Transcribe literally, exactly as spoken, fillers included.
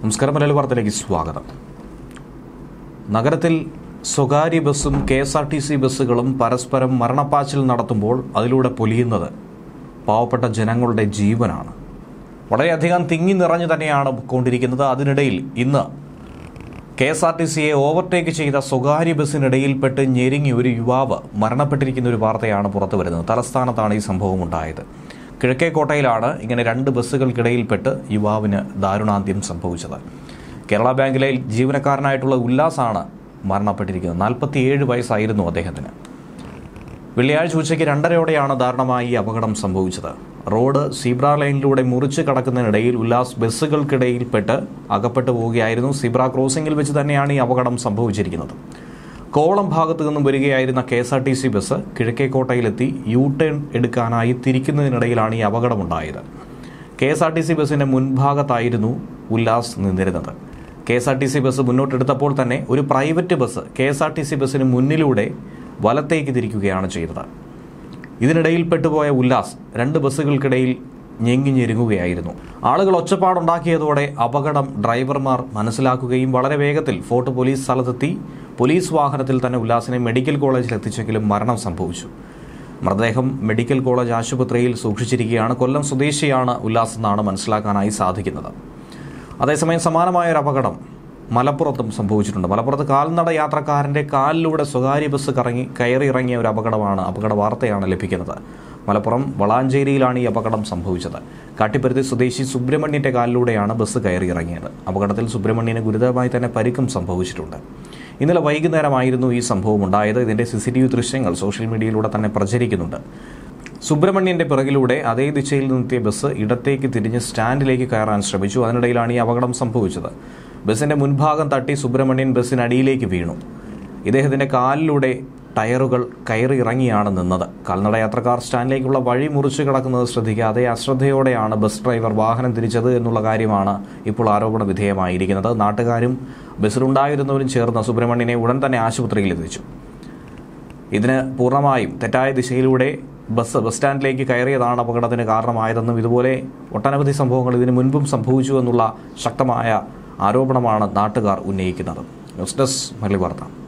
നമസ്കാരം, മലയാളി വാർത്തയിലേക്ക് സ്വാഗതം. നഗരത്തിൽ സ്വകാര്യ ബസ്സും K S R T C ബസ്സുകളും പരസ്പരം മരണപ്പാച്ചിൽ നടത്തുമ്പോൾ അതിലൂടെ പൊലിയുന്നത് പാവപ്പെട്ട ജനങ്ങളുടെ ജീവനാണ്. വളരെയധികം തിങ്ങി നിറഞ്ഞു തന്നെയാണ് കൊണ്ടിരിക്കുന്നത്. അതിനിടയിൽ ഇന്ന് കെ എസ് ആർ ടി സിയെ ഓവർടേക്ക് ചെയ്ത സ്വകാര്യ ബസ്സിനിടയിൽപ്പെട്ട് ഞെരുങ്ങി ഒരു യുവാവ് മരണപ്പെട്ടിരിക്കുന്ന ഒരു വാർത്തയാണ് പുറത്തു വരുന്നത്. തലസ്ഥാനത്താണ് ഈ സംഭവം ഉണ്ടായത്. കിഴക്കേക്കോട്ടയിലാണ് ഇങ്ങനെ രണ്ട് ബസ്സുകൾക്കിടയിൽപ്പെട്ട് യുവാവിന് ദാരുണാന്ത്യം സംഭവിച്ചത്. കേരള ബാങ്കിലെ ജീവനക്കാരനായിട്ടുള്ള ഉല്ലാസാണ് മരണപ്പെട്ടിരിക്കുന്നത്. നാൽപ്പത്തിയേഴ് വയസ്സായിരുന്നു അദ്ദേഹത്തിന്. വെള്ളിയാഴ്ച ഉച്ചയ്ക്ക് രണ്ടരയോടെയാണ് ദാരുണമായി ഈ അപകടം സംഭവിച്ചത്. റോഡ് സീബ്ര ലൈനിലൂടെ മുറിച്ച് കടക്കുന്നതിനിടയിൽ ഉല്ലാസ് ബസ്സുകൾക്കിടയിൽപ്പെട്ട് അകപ്പെട്ടു പോവുകയായിരുന്നു. സീബ്ര ക്രോസിംഗിൽ വെച്ച് തന്നെയാണ് ഈ അപകടം സംഭവിച്ചിരിക്കുന്നത്. കോവളം ഭാഗത്തു നിന്നും വരികയായിരുന്ന K S R T C bus കിഴക്കേക്കോട്ടയിലെത്തി യു ടേൺ എടുക്കാനായി തിരിക്കുന്നതിനിടയിലാണ് ഈ അപകടമുണ്ടായത്. K S R T C ബസ്സിന്റെ മുൻഭാഗത്തായിരുന്നു ഉല്ലാസ് നിന്നിരുന്നത്. K S R T C bus മുന്നോട്ടെടുത്തപ്പോൾ തന്നെ ഒരു private bus K S R T C ബസ്സിന് മുന്നിലൂടെ വലത്തേക്ക് തിരിക്കുകയാണ് ചെയ്തത്. ഇതിനിടയിൽ പെട്ടുപോയ ഉല്ലാസ് രണ്ട് ബസ്സുകൾക്കിടയിൽ ഞെങ്ങി ഞെരുങ്ങുകയായിരുന്നു. ആളുകൾ ഒച്ചപ്പാടുണ്ടാക്കിയതോടെ അപകടം ഡ്രൈവർമാർ മനസ്സിലാക്കുകയും വളരെ വേഗത്തിൽ ഫോർട്ട് പോലീസ് സ്ഥലത്തെത്തി പോലീസ് വാഹനത്തിൽ തന്നെ ഉല്ലാസിനെ മെഡിക്കൽ കോളേജിൽ എത്തിച്ചെങ്കിലും മരണം സംഭവിച്ചു. മൃതദേഹം മെഡിക്കൽ കോളേജ് ആശുപത്രിയിൽ സൂക്ഷിച്ചിരിക്കുകയാണ്. കൊല്ലം സ്വദേശിയാണ് ഉല്ലാസ് എന്നാണ് മനസ്സിലാക്കാനായി സാധിക്കുന്നത്. അതേസമയം സമാനമായൊരു അപകടം മലപ്പുറത്തും സംഭവിച്ചിട്ടുണ്ട്. മലപ്പുറത്ത് കാൽനട യാത്രക്കാരൻ്റെ കാലിലൂടെ സ്വകാര്യ ബസ് കറങ്ങി കയറി ഇറങ്ങിയ ഒരു അപകടമാണ് അപകട വാർത്തയാണ് ലഭിക്കുന്നത്. മലപ്പുറം വളാഞ്ചേരിയിലാണ് ഈ അപകടം സംഭവിച്ചത്. കാട്ടിപ്പരുത്തി സ്വദേശി സുബ്രഹ്മണ്യന്റെ കാലിലൂടെയാണ് ബസ് കയറി ഇറങ്ങിയത്. അപകടത്തിൽ സുബ്രഹ്മണ്യന് ഗുരുതരമായി തന്നെ പരിക്കും സംഭവിച്ചിട്ടുണ്ട്. ഇന്നലെ വൈകുന്നേരമായിരുന്നു ഈ സംഭവം ഉണ്ടായത്. ഇതിന്റെ സി സി ടി വി ദൃശ്യങ്ങൾ സോഷ്യൽ മീഡിയയിലൂടെ തന്നെ പ്രചരിക്കുന്നുണ്ട്. സുബ്രഹ്മണ്യന്റെ പിറകിലൂടെ അതേ ദിശയിൽ നിന്നെത്തിയ ബസ് ഇടത്തേക്ക് തിരിഞ്ഞ് സ്റ്റാൻഡിലേക്ക് കയറാൻ ശ്രമിച്ചു. അതിനിടയിലാണ് ഈ അപകടം സംഭവിച്ചത്. ബസിന്റെ മുൻഭാഗം തട്ടി സുബ്രഹ്മണ്യൻ ബസ്സിനടിയിലേക്ക് വീണു. ഇദ്ദേഹത്തിന്റെ കാലിലൂടെ ടയറുകൾ കയറി ഇറങ്ങിയാണ് നിന്നത്. കാൽനട യാത്രക്കാർ സ്റ്റാൻഡിലേക്കുള്ള വഴി മുറിച്ചു കിടക്കുന്നത് ശ്രദ്ധിക്കാതെ അശ്രദ്ധയോടെയാണ് ബസ് ഡ്രൈവർ വാഹനം തിരിച്ചത് എന്നുള്ള കാര്യമാണ് ഇപ്പോൾ ആരോപണ വിധേയമായിരിക്കുന്നത്. നാട്ടുകാരും ബസ്സിലുണ്ടായിരുന്നവരും ചേർന്ന് സുബ്രഹ്മണ്യനെ ഉടൻ തന്നെ ആശുപത്രിയിൽ എത്തിച്ചു. ഇതിന് പൂർണ്ണമായും തെറ്റായ ദിശയിലൂടെ ബസ് ബസ് സ്റ്റാൻഡിലേക്ക് കയറിയതാണ് അപകടത്തിന് കാരണമായതെന്നും ഇതുപോലെ ഒട്ടനവധി സംഭവങ്ങൾ ഇതിനു മുൻപും സംഭവിച്ചു എന്നുള്ള ശക്തമായ ആരോപണമാണ് നാട്ടുകാർ ഉന്നയിക്കുന്നത്. ന്യൂസ് ഡെസ്ക് മലയാളി വാർത്ത.